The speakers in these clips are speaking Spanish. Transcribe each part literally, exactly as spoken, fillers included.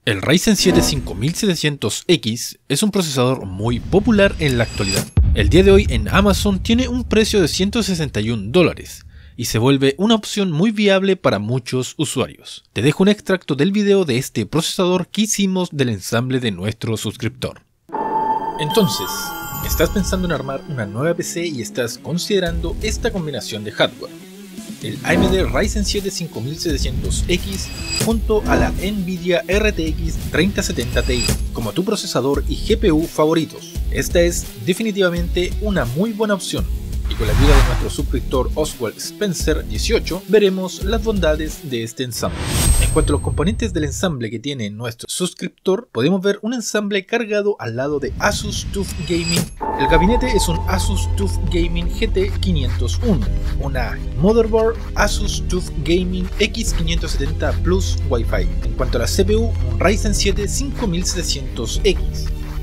El Ryzen siete cinco mil setecientos X es un procesador muy popular en la actualidad. El día de hoy en Amazon tiene un precio de ciento sesenta y un dólares y se vuelve una opción muy viable para muchos usuarios. Te dejo un extracto del video de este procesador que hicimos del ensamble de nuestro suscriptor. Entonces, ¿estás pensando en armar una nueva P C y estás considerando esta combinación de hardware? El A M D Ryzen siete cinco mil setecientos X junto a la Nvidia R T X treinta setenta Ti como tu procesador y G P U favoritos. Esta es definitivamente una muy buena opción y con la ayuda de nuestro suscriptor Oswald Spencer dieciocho veremos las bondades de este ensamble. En cuanto a los componentes del ensamble que tiene nuestro suscriptor, podemos ver un ensamble cargado al lado de Asus TUF Gaming. El gabinete es un Asus TUF Gaming G T quinientos uno, una motherboard Asus TUF Gaming X quinientos setenta Plus Wi-Fi. En cuanto a la C P U, un Ryzen siete cinco mil setecientos X.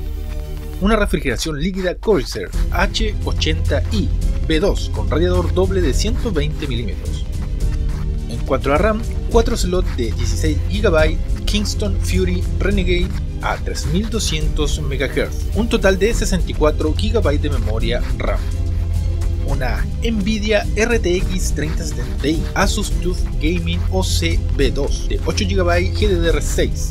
Una refrigeración líquida Corsair H ochenta i B dos con radiador doble de ciento veinte milímetros. En cuanto a la RAM, cuatro slots de dieciséis gigabytes Kingston Fury Renegade a tres mil doscientos megahertz, un total de sesenta y cuatro gigabytes de memoria RAM. Una Nvidia R T X treinta setenta Ti Asus TUF Gaming O C B dos de ocho gigabytes G D D R seis.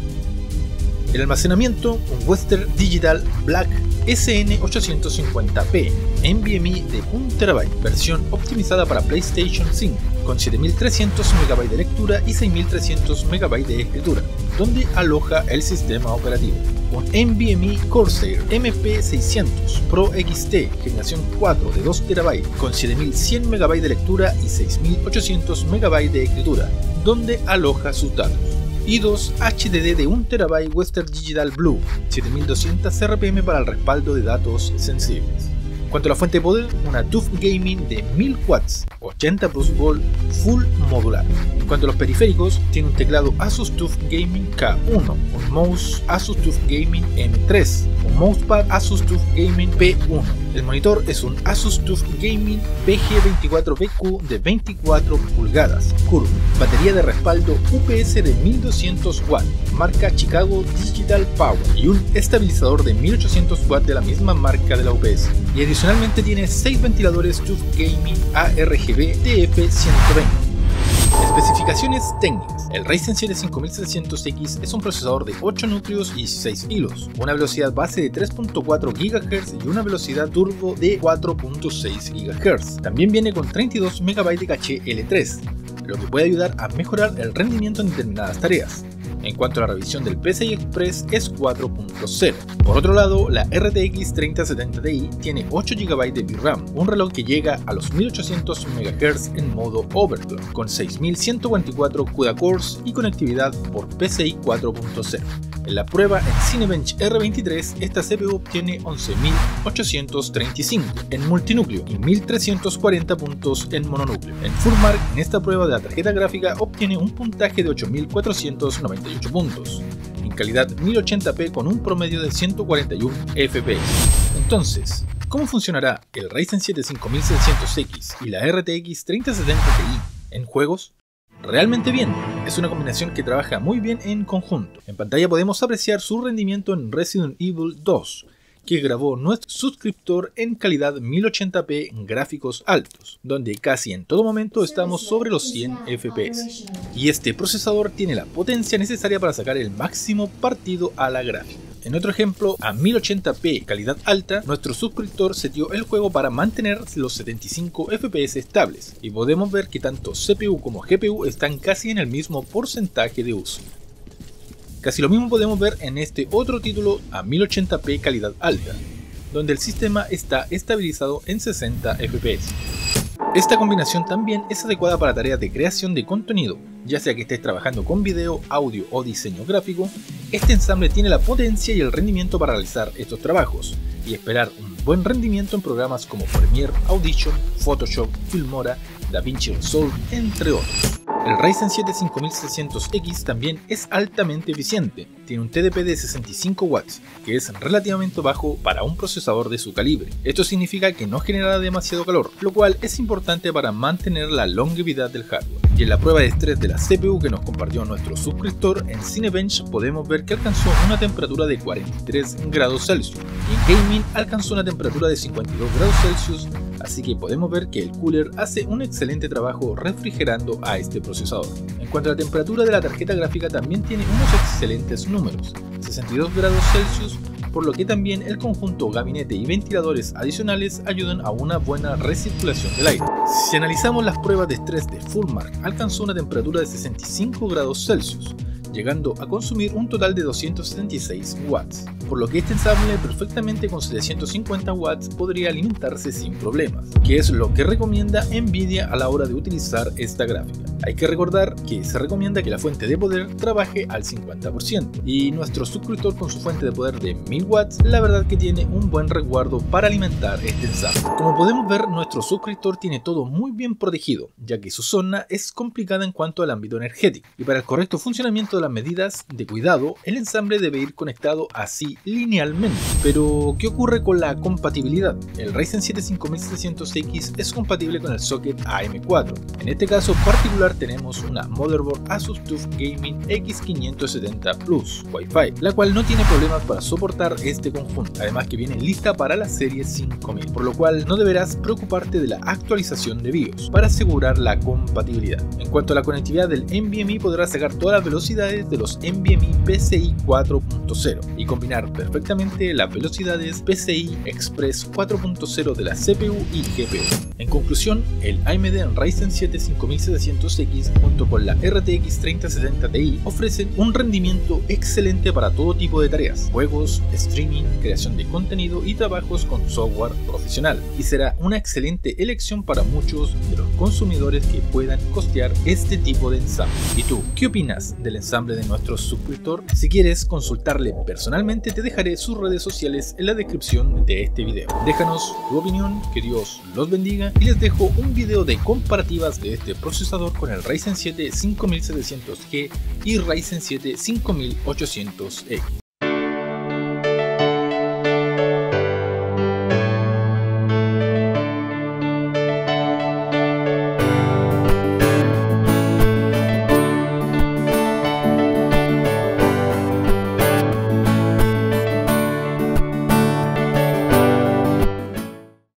El almacenamiento, un Western Digital Black S N ochocientos cincuenta p NVMe de un terabyte, versión optimizada para PlayStation cinco, con siete mil trescientos megabytes de lectura y seis mil trescientos megabytes de escritura, donde aloja el sistema operativo. Un NVMe Corsair M P seiscientos Pro X T generación cuatro de dos terabytes, con siete mil cien megabytes de lectura y seis mil ochocientos megabytes de escritura, donde aloja sus datos. Y dos H D D de un terabyte Western Digital Blue, siete mil doscientos R P M para el respaldo de datos sensibles. En cuanto a la fuente de poder, una TUF Gaming de mil watts, ochenta plus volt, full modular. En cuanto a los periféricos, tiene un teclado Asus TUF Gaming K uno, un mouse Asus TUF Gaming M tres, un mousepad Asus TUF Gaming P uno. El monitor es un Asus TUF Gaming V G veinticuatro B Q de veinticuatro pulgadas, curvo, batería de respaldo U P S de mil doscientos watts, marca Chicago Digital Power, y un estabilizador de mil ochocientos watts de la misma marca de la U P S. Y adicionalmente tiene seis ventiladores TUF Gaming A R G B T F ciento veinte. Especificaciones técnicas. El Ryzen siete cinco mil setecientos X es un procesador de ocho núcleos y dieciséis hilos, una velocidad base de tres punto cuatro gigahertz y una velocidad turbo de cuatro punto seis gigahertz. También viene con treinta y dos megabytes de caché L tres, lo que puede ayudar a mejorar el rendimiento en determinadas tareas. En cuanto a la revisión del P C I Express es cuatro punto cero. Por otro lado, la R T X treinta setenta Ti tiene ocho gigabytes de V RAM, un reloj que llega a los mil ochocientos megahertz en modo overclock, con seis mil ciento cuarenta y cuatro CUDA cores y conectividad por P C I cuatro punto cero. En la prueba en Cinebench R veintitrés, esta C P U obtiene once mil ochocientos treinta y cinco en multinúcleo y mil trescientos cuarenta puntos en mononúcleo. En Fullmark, en esta prueba de la tarjeta gráfica obtiene un puntaje de ocho mil cuatrocientos noventa y ocho puntos, en calidad mil ochenta p con un promedio de ciento cuarenta y uno F P S. Entonces, ¿cómo funcionará el Ryzen siete cinco mil setecientos X y la R T X treinta setenta Ti en juegos? Realmente bien, es una combinación que trabaja muy bien en conjunto. En pantalla podemos apreciar su rendimiento en Resident Evil dos, que grabó nuestro suscriptor en calidad mil ochenta p en gráficos altos, donde casi en todo momento estamos sobre los cien F P S. Y este procesador tiene la potencia necesaria para sacar el máximo partido a la gráfica. En otro ejemplo, a mil ochenta p calidad alta, nuestro suscriptor seteó el juego para mantener los setenta y cinco F P S estables, y podemos ver que tanto C P U como G P U están casi en el mismo porcentaje de uso. Casi lo mismo podemos ver en este otro título a mil ochenta p calidad alta, donde el sistema está estabilizado en sesenta F P S. Esta combinación también es adecuada para tareas de creación de contenido, ya sea que estés trabajando con video, audio o diseño gráfico. Este ensamble tiene la potencia y el rendimiento para realizar estos trabajos y esperar un buen rendimiento en programas como Premiere, Audition, Photoshop, Filmora, DaVinci Resolve, entre otros. El Ryzen siete cinco mil setecientos X también es altamente eficiente, tiene un T D P de sesenta y cinco watts, que es relativamente bajo para un procesador de su calibre. Esto significa que no genera demasiado calor, lo cual es importante para mantener la longevidad del hardware. Y en la prueba de estrés de la C P U que nos compartió nuestro suscriptor en Cinebench podemos ver que alcanzó una temperatura de cuarenta y tres grados Celsius y en Gaming alcanzó una temperatura de cincuenta y dos grados Celsius, así que podemos ver que el cooler hace un excelente trabajo refrigerando a este procesador. En cuanto a la temperatura de la tarjeta gráfica también tiene unos excelentes números, sesenta y dos grados Celsius, por lo que también el conjunto gabinete y ventiladores adicionales ayudan a una buena recirculación del aire. Si analizamos las pruebas de estrés de Fullmark, alcanzó una temperatura de sesenta y cinco grados Celsius, llegando a consumir un total de doscientos setenta y seis watts, por lo que este ensamble perfectamente con setecientos cincuenta watts podría alimentarse sin problemas, que es lo que recomienda Nvidia a la hora de utilizar esta gráfica. Hay que recordar que se recomienda que la fuente de poder trabaje al cincuenta por ciento, y nuestro suscriptor con su fuente de poder de mil watts, la verdad que tiene un buen resguardo para alimentar este ensamble. Como podemos ver, nuestro suscriptor tiene todo muy bien protegido, ya que su zona es complicada en cuanto al ámbito energético, y para el correcto funcionamiento de las medidas de cuidado, el ensamble debe ir conectado así linealmente. Pero, ¿qué ocurre con la compatibilidad? El Ryzen siete cinco mil setecientos X es compatible con el socket A M cuatro. En este caso particular tenemos una motherboard Asus TUF Gaming X quinientos setenta Plus Wi-Fi, la cual no tiene problemas para soportar este conjunto, además que viene lista para la serie cinco mil, por lo cual no deberás preocuparte de la actualización de BIOS para asegurar la compatibilidad. En cuanto a la conectividad del NVMe, podrás sacar todas las velocidades de los NVMe P C I cuatro punto cero y combinar perfectamente las velocidades P C I Express cuatro punto cero de la C P U y G P U. En conclusión, el A M D Ryzen siete cinco mil setecientos X junto con la R T X treinta setenta Ti ofrecen un rendimiento excelente para todo tipo de tareas, juegos, streaming, creación de contenido y trabajos con software profesional, y será una excelente elección para muchos de los consumidores que puedan costear este tipo de ensamble. ¿Y tú, qué opinas del ensamble de nuestro suscriptor? Si quieres consultarle personalmente, te dejaré sus redes sociales en la descripción de este video. Déjanos tu opinión, que Dios los bendiga, y les dejo un video de comparativas de este procesador con el Ryzen siete cinco mil setecientos G y Ryzen siete cinco mil ochocientos X.